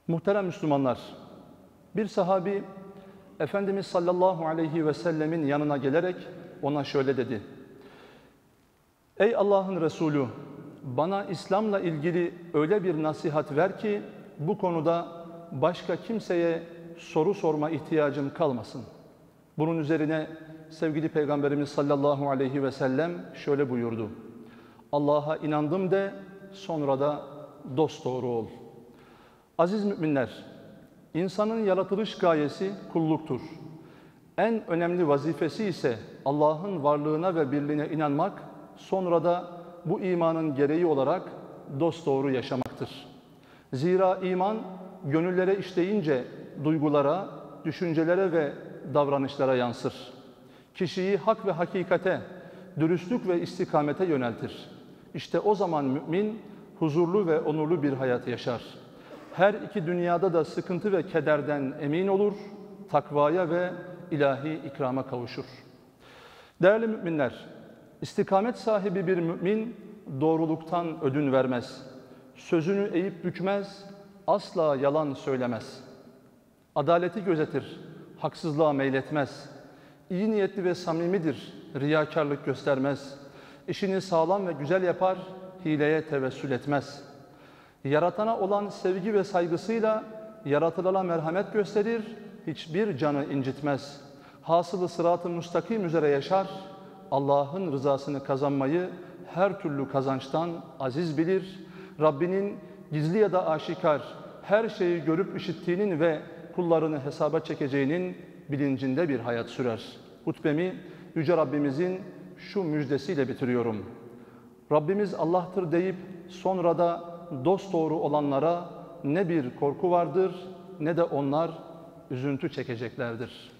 Muhterem Müslümanlar, bir sahabi Efendimiz sallallahu aleyhi ve sellemin yanına gelerek ona şöyle dedi: "Ey Allah'ın Resulü, bana İslam'la ilgili öyle bir nasihat ver ki bu konuda başka kimseye soru sorma ihtiyacım kalmasın." Bunun üzerine sevgili Peygamberimiz sallallahu aleyhi ve sellem şöyle buyurdu: "Allah'a inandım de, sonra da dosdoğru ol." Aziz müminler, insanın yaratılış gayesi kulluktur. En önemli vazifesi ise Allah'ın varlığına ve birliğine inanmak, sonra da bu imanın gereği olarak dosdoğru yaşamaktır. Zira iman gönüllere işleyince duygulara, düşüncelere ve davranışlara yansır. Kişiyi hak ve hakikate, dürüstlük ve istikamete yöneltir. İşte o zaman mümin huzurlu ve onurlu bir hayat yaşar. Her iki dünyada da sıkıntı ve kederden emin olur, takvaya ve ilahi ikrama kavuşur. Değerli müminler, istikamet sahibi bir mümin doğruluktan ödün vermez. Sözünü eğip bükmez, asla yalan söylemez. Adaleti gözetir, haksızlığa meyletmez. İyi niyetli ve samimidir, riyakarlık göstermez. İşini sağlam ve güzel yapar, hileye tevessül etmez. Yaratana olan sevgi ve saygısıyla yaratılana merhamet gösterir, hiçbir canı incitmez. Hasılı sırat-ı müstakim üzere yaşar, Allah'ın rızasını kazanmayı her türlü kazançtan aziz bilir. Rabbinin gizli ya da aşikar her şeyi görüp işittiğinin ve kullarını hesaba çekeceğinin bilincinde bir hayat sürer. Hutbemi Yüce Rabbimizin şu müjdesiyle bitiriyorum: Rabbimiz Allah'tır deyip sonra da dosdoğru olanlara ne bir korku vardır ne de onlar üzüntü çekeceklerdir.